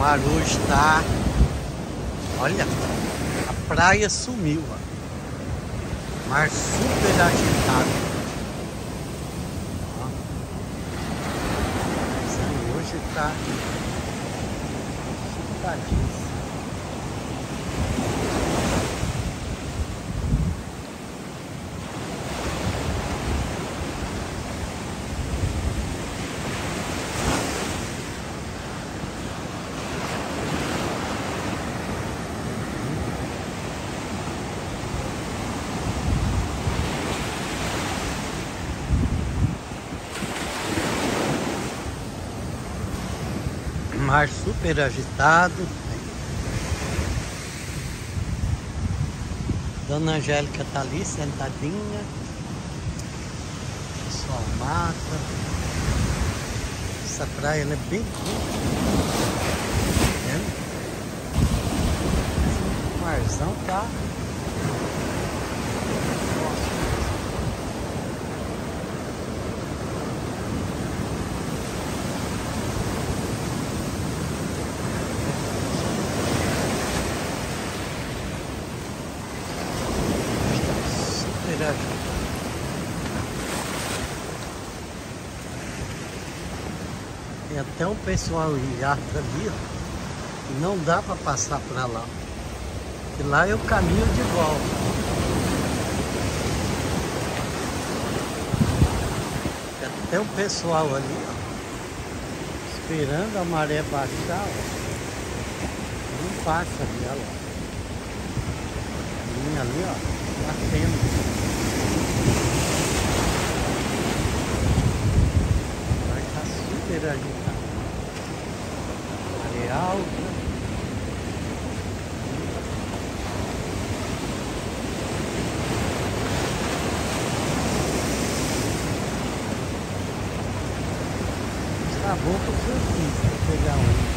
mar hoje tá... Olha, a praia sumiu, ó. Mar super agitado. Ó. Hoje tá agitadíssimo. Mar super agitado. Dona Angélica tá ali sentadinha. O pessoal mata. Essa praia ela é bem curta. O marzão tá. Tem até um pessoal em iate ali, ó, que não dá para passar para lá. E lá é o caminho de volta. Tem até um pessoal ali, ó, esperando a maré baixar, ó. Não passa ali, olha lá. A linha ali, ó, batendo. Super agitado. Maré alta. Está bom para o surfista pegar um.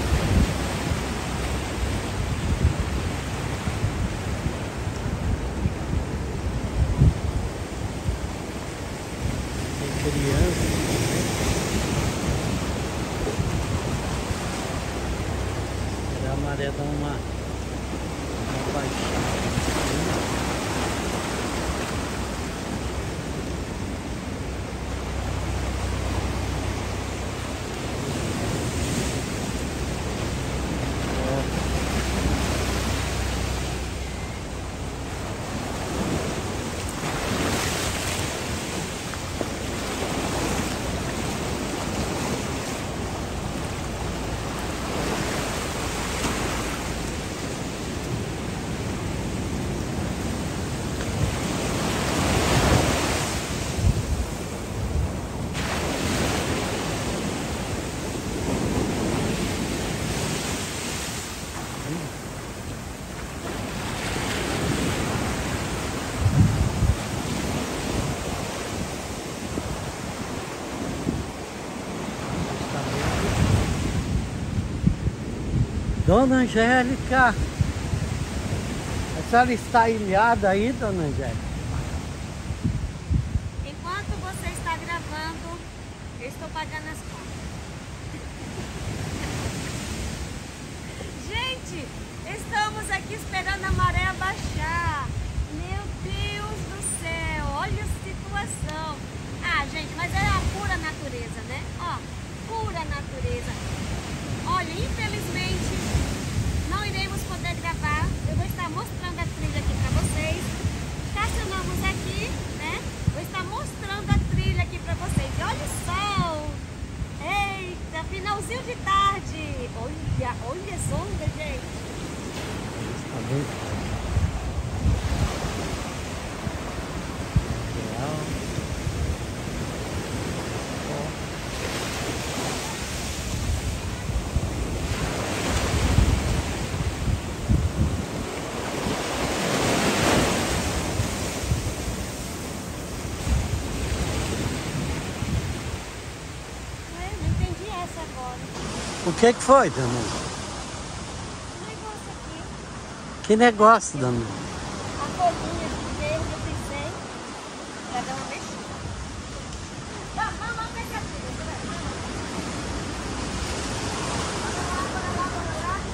Tem criança. A maré dá uma baixada. Dona Angélica, a senhora está ilhada aí, Dona Angélica? Enquanto você está gravando, eu estou pagando as contas. Gente, estamos aqui esperando a maré abaixar. Meu Deus do céu, olha a situação. Ah, gente, mas é a pura natureza, né? Ó, pura natureza. Olha, infelizmente, não iremos poder gravar. Eu vou estar mostrando a trilha aqui para vocês. Estacionamos aqui, né? Vou estar mostrando a trilha aqui para vocês. E olha o sol! Eita, finalzinho de tarde! Olha as ondas, gente! Está bem. O que foi, Dona? Um negócio aqui. Que negócio, Dona? A folhinha de verde eu pensei pra dar uma mexida. Vamos pegar tudo, né? Bora lá.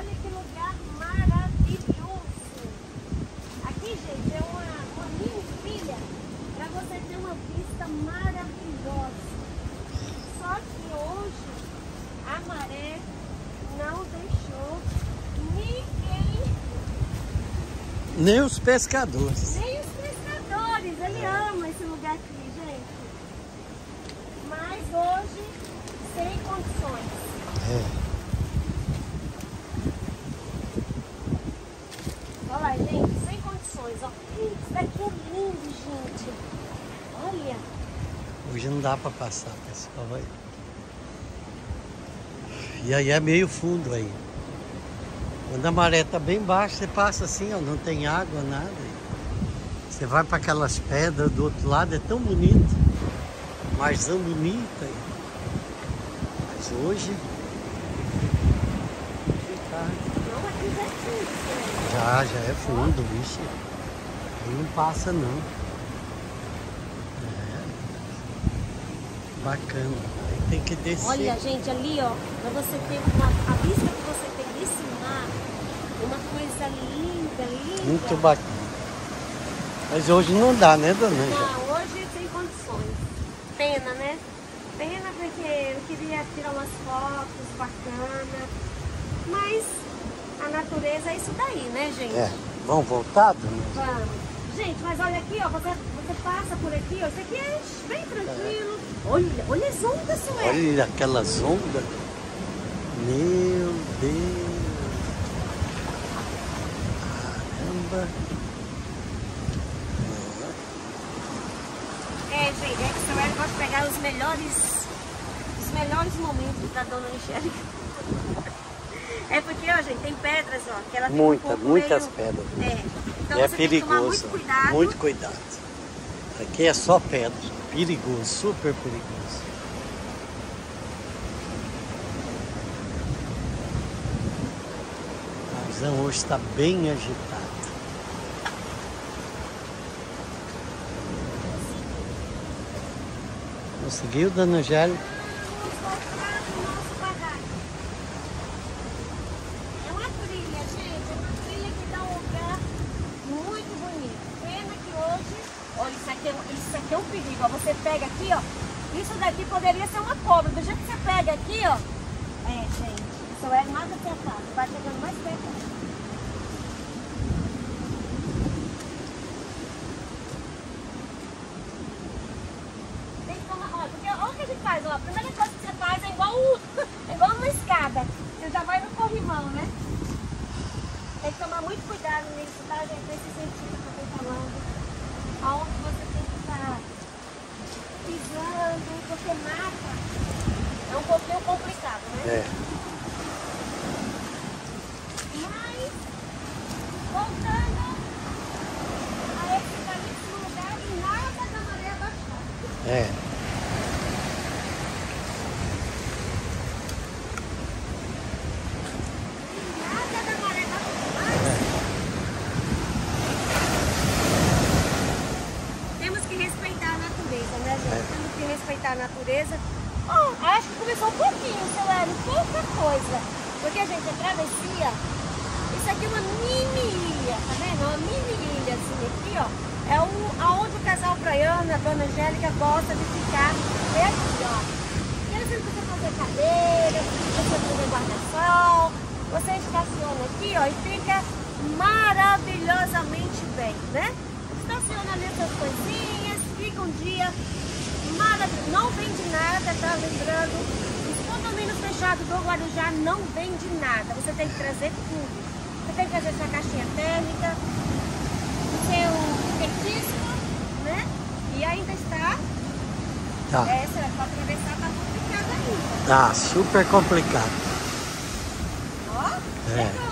Olha que lugar maravilhoso. Aqui, gente, é uma mini trilha para você ter uma vista maravilhosa. Só que hoje a maré não deixou ninguém. Nem os pescadores. Nem os pescadores. Ele ama esse lugar aqui, gente. Mas hoje, sem condições. Olha lá, gente, sem condições. Ó. Isso daqui é lindo, gente. Olha. Hoje não dá para passar, pessoal. Aí. E aí é meio fundo aí. Quando a maré tá bem baixa, você passa assim, ó, não tem água, nada. Você vai para aquelas pedras do outro lado, é tão bonito. Marzão bonita. Aí. Mas hoje... Não, aqui já é fundo. Já é fundo, bicho. Aí não passa não. Bacana. Aí tem que descer. Olha, gente, ali, ó, pra você ter a vista que você tem desse mar, uma coisa linda, linda. Muito bacana. Mas hoje não dá, né, dona Ângela? Não, hoje sem condições. Pena, né? Pena porque eu queria tirar umas fotos bacanas. Mas a natureza é isso daí, né, gente? É. Vamos voltar, dona Ângela? Vamos. Gente, mas olha aqui, ó, você passa por aqui, ó, isso aqui é bem tranquilo. Olha as ondas, Sueli. Olha aquelas ondas. Meu Deus. Caramba. É, gente, é que o Sueli gosta de pegar os melhores momentos da dona Michele. É porque, ó, gente, tem pedras, ó, que ela fica muitas meio... pedras. É, então É você perigoso. tem que tomar muito cuidado. Muito cuidado. Aqui é só pedra. Perigoso, super perigoso. A visão hoje está bem agitada. Conseguiu, dona Angélica? Vamos voltar pro nosso barraco. É uma trilha, gente, é uma trilha que dá um lugar muito bonito. Pena que hoje, olha, isso aqui é um perigo, ó. Você pega aqui, ó, isso daqui poderia ser uma cobra. Do jeito que você pega aqui, ó, gente, isso é mais acertado, vai chegando mais perto. Olha o que a gente faz, ó. A primeira coisa que você faz é igual uma escada. Você já vai no corrimão, né? Tem que tomar muito cuidado nisso, tá, gente? Nesse sentido que eu tô falando. Aonde você tem que estar pisando, porque mata. É um pouquinho complicado, né? É. Mas, voltando a esse belíssimo lugar e nada da maré baixar. É. Respeitar a natureza. Acho que começou um pouquinho, Sueli, pouca coisa. Porque, gente, a travessia, isso aqui é uma mini ilha, tá vendo? Uma mini ilha assim aqui, ó. É aonde o casal praiano, a dona Angélica, gosta de ficar. É aqui, ó. E aí você precisa fazer cadeira, você fazer guarda-sol, você estaciona aqui, ó, e fica maravilhosamente bem, né? Estaciona ali suas coisinhas, fica um dia maravilhoso. Não vende nada, tá? Lembrando, os condomínios fechados do Guarujá não vende nada. Você tem que trazer tudo. Você tem que trazer sua caixinha térmica, seu petisco, né? E ainda está. Tá. Essa para atravessar tá complicado ainda. Tá super complicado. Ó, É.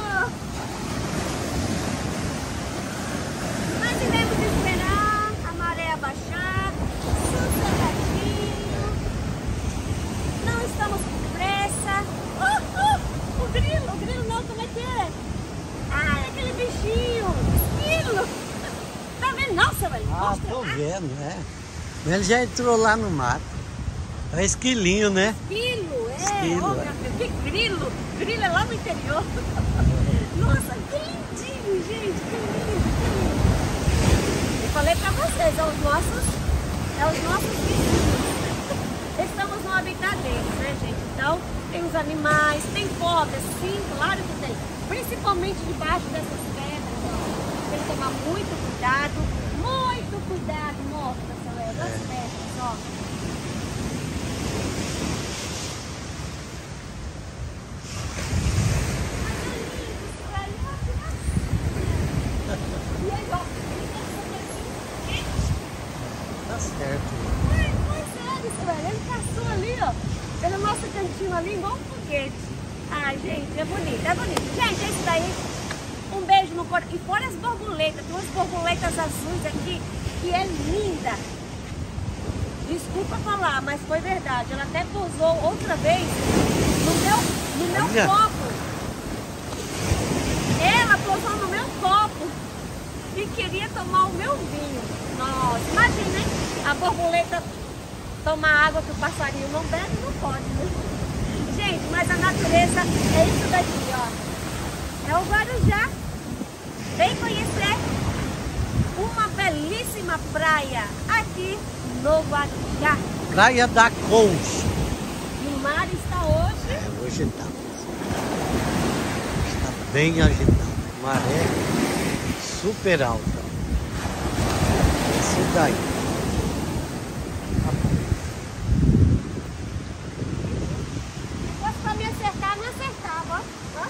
Mas devemos esperar a maré abaixar, sossegadinho. Não estamos com pressa. O grilo não, como é que é? Ah, é aquele bichinho, esquilo. Tá vendo? Nossa, velho. Ah, tô vendo, né? Ele já entrou lá no mato. É esquilinho, né? Esquilo, é. Esquilo, Oh, meu Deus, que grilo. Grilo é lá no interior. Nossa, que lindinho, gente, que lindo. Eu falei pra vocês, é os nossos vizinhos. Estamos no habitat deles, né, gente? Então, tem os animais, tem cobras, sim, claro que tem. Principalmente debaixo dessas pedras, ó. Tem que tomar muito cuidado, mostra, Celé, das pedras, ó. E aí, ó, Tá certo. ele passou ali, ó, pelo nosso cantinho ali, igual um foguete. Ai, gente, é bonito, é bonito. Gente, é isso daí. Um beijo no coração. E fora as borboletas, tem umas borboletas azuis aqui, que é linda. Desculpa falar, mas foi verdade. Ela até pousou outra vez no meu copo. Ela pousou no meu copo e queria tomar o meu vinho. Nossa, imagina, hein? A borboleta tomar água que o passarinho não bebe, não pode, né? Gente, mas a natureza é isso daqui, ó. É o Guarujá. Vem conhecer uma belíssima praia aqui no Guarujá. Praia da Concha. E o mar está hoje... Hoje tá. Está bem agitado. Maré super alta. Esse daí. Pra me acertar, não acertava, ó.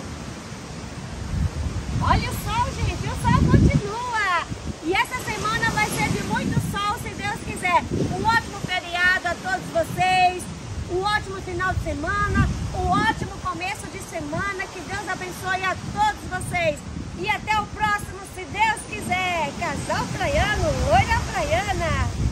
Olha o sol, gente, o sol continua. E essa semana vai ser de muito sol, se Deus quiser. Um ótimo feriado a todos vocês, um ótimo final de semana, um ótimo começo de semana. Que Deus abençoe a todos vocês. E até o próximo, se Deus quiser. Casal Praiano, Loira Praiana.